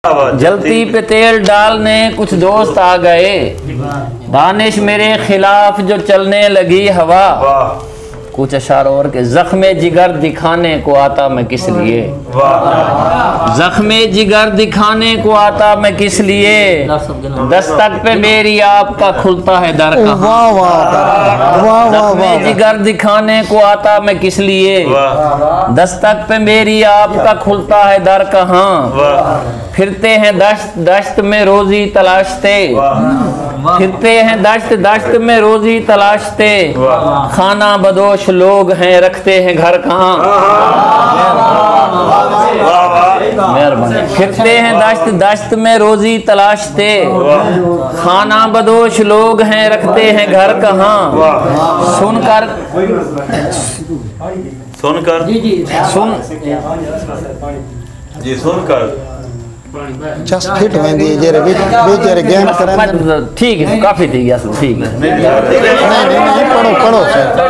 जलती पे तेल डालने कुछ दोस्त आ गए, दानिश मेरे खिलाफ जो चलने लगी हवा। कुछ अशार और के ज़ख्मे जिगर दिखाने को आता मैं किस लिए, ज़ख्मे जिगर दिखाने को आता मैं किस लिए, दस्तक पे मेरी आपका खुलता है दर कहाँ। ज़ख्मे जिगर दिखाने को आता मैं किस लिए, दस्तक पे मेरी आपका खुलता है दर कहाँ। फिरते हैं दश्त दश्त में रोजी तलाशते, फिरते हैं दश्त दश्त में रोजी तलाशते, खाना बदोश लोग हैं रखते हैं घर कहाँ। फिरते हैं दश्त दश्त में रोजी तलाशते, खाना बदोश लोग हैं रखते हैं घर कहाँ। सुनकर सुनकर सुनकर जस्ट फिट वेंदी जरे बेचारे गेम करें। ठीक है, काफी ठीक है, ठीक है। नहीं पढ़ो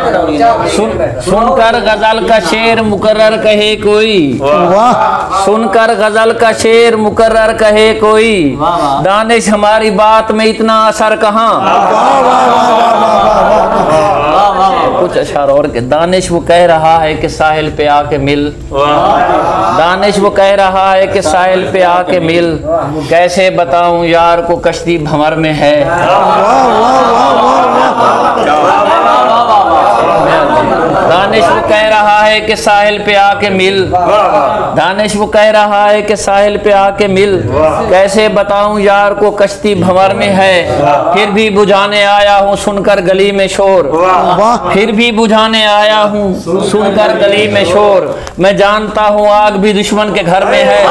सुनकर गजल का शेर मुकर्रर कहे कोई, सुनकर गजल का शेर मुकर्रर कहे कोई, दानिश हमारी बात में इतना असर कहाँ। कुछ अशार और के दानिश वो कह रहा है कि साहिल पे आके मिल, दानिश वो कह रहा है कि साहिल पे आके मिल, कैसे बताऊं यार को कश्ती भंवर में है। दानिश वो कह रहा है कि साहिल पे आके मिल, दानिश वो कह रहा है कि साहिल पे आके मिल, कैसे बताऊं यार को कश्ती भंवर में है। फिर भी बुझाने आया हूँ सुनकर गली में शोर, फिर भी बुझाने आया हूँ सुनकर गली में शोर, मैं जानता हूँ आग भी दुश्मन के घर में है।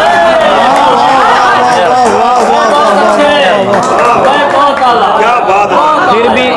फिर भी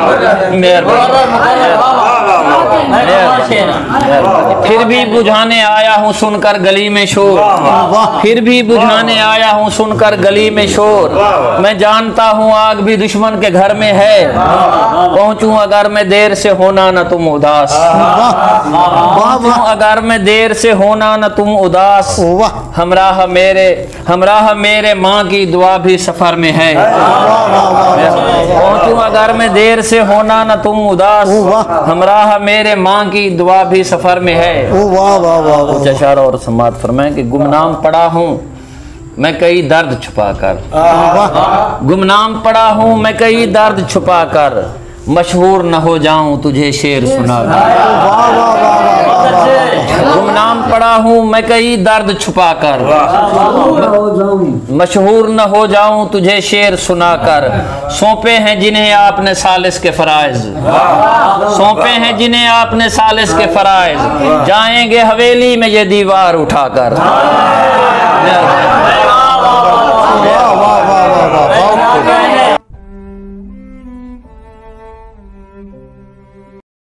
फिर भी बुझाने आया हूँ सुनकर गली में शोर, फिर भी बुझाने आया हूँ सुनकर गली में शोर, मैं जानता हूँ आग भी दुश्मन के घर में है। पहुँचूं अगर मैं देर से होना न तुम उदास, पहुँचूं अगर मैं देर से होना न तुम उदास, हमराह मेरे माँ की दुआ भी सफर में है। पहुँचूं अगर मैं देर से होना न तुम उदास, हमराह मेरे माँ की दुआ भी सफर में है। कुछ अशार और समात फरमाएं कि गुमनाम पड़ा हूँ मैं कई दर्द छुपा कर, गुमनाम पड़ा हूँ मैं कई दर्द छुपा कर, मशहूर न हो जाऊं तुझे शेर सुनाकर। गुमनाम पड़ा हूँ मैं कई दर्द छुपा कर, मशहूर न हो जाऊं तुझे शेर सुनाकर। सौंपे हैं जिन्हें आपने सालिस के फराइज, सौंपे हैं जिन्हें आपने सालिस के फराइज, जाएंगे हवेली में ये दीवार उठाकर।